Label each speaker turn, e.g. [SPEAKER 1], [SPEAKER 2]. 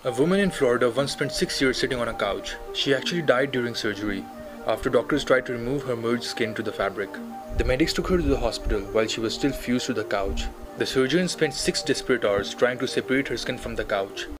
[SPEAKER 1] A woman in Florida once spent 6 years sitting on a couch. She actually died during surgery after doctors tried to remove her merged skin to the fabric. The medics took her to the hospital while she was still fused to the couch. The surgeon spent 6 desperate hours trying to separate her skin from the couch.